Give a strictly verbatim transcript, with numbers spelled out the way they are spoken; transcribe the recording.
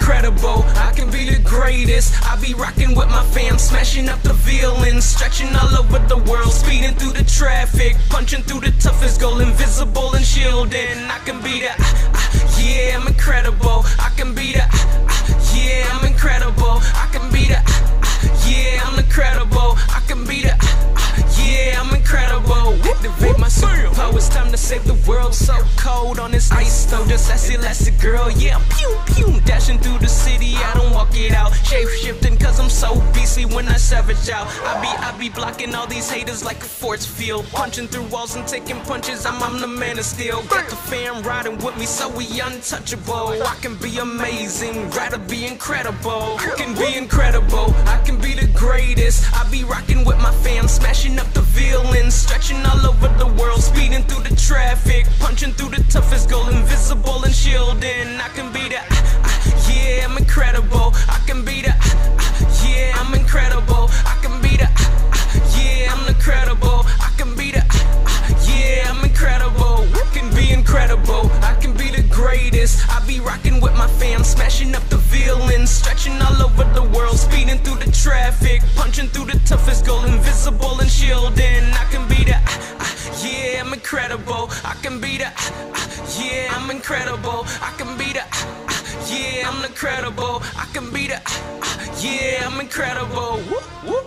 incredible, I can be the greatest. I be rocking with my fam, smashing up the villains, stretching all over the world, speeding through the traffic, punching through the toughest goal, invisible and shielding. I can be the, uh, uh, yeah, I'm incredible. I can be the, uh, uh, yeah, I'm incredible. I can be the, uh, uh, yeah, I'm incredible. I can be the, uh, uh, yeah, I'm incredible. Activate my superpower, it's time to save the world. So cold on this ice though, just as elastic girl, yeah, pew pew, dashing through the city, I don't walk it out, shape shifting cause I'm so beastly when I savage out. I be, I be blocking all these haters like a force field, punching through walls and taking punches, I'm, I'm the man of steel. Got the fam riding with me so we untouchable. I can be amazing, rather be incredible. I can be incredible, I can be the greatest. I be rocking with my fam, smashing up the villains, stretching all over the world, speeding through the traffic, punching through the toughest goal, invisible and shielding. I can be the, uh, uh, yeah, I'm incredible. I can be the, uh, uh, yeah, I'm incredible. I can be the, uh, uh, yeah, I'm incredible. I can be the, uh, uh, yeah, I'm incredible. I can be incredible. I can be the greatest. I be rocking with my fam, smashing up the villains, stretching all over the world, speeding through the traffic, punching through the toughest goal, invisible and shielding. I can be the, uh, uh, yeah, I'm incredible. I can be the, uh, uh, yeah, I'm incredible. I can be the, uh, uh, yeah, I'm incredible. I can be the, uh, uh, yeah, I'm incredible. Woo, woo.